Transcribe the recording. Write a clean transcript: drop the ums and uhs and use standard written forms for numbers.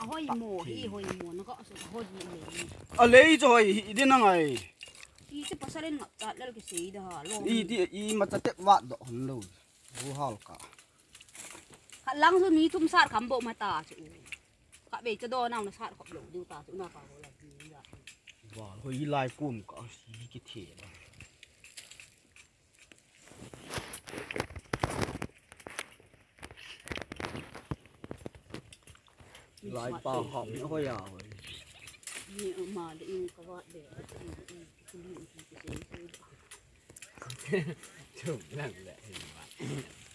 hoi mồ hi hoi mồ nó có sự hoi gì lấy rồi đi năng này i sẽ pasal ngap tat lal ke sei dah long i mà chặt vạt đó hòn lâu vô hal cả khát lăng rồi mi thum sát khăm bộ mà ta chứ khát về cho đo nào nó sát khắp lỗ điều ta chỗ nào cả là gì vậy và hồi lại cuồng cả cái thể đó lại bao học nữa thôi à nhiều mà để các bạn để chụp lăng lệ hình vậy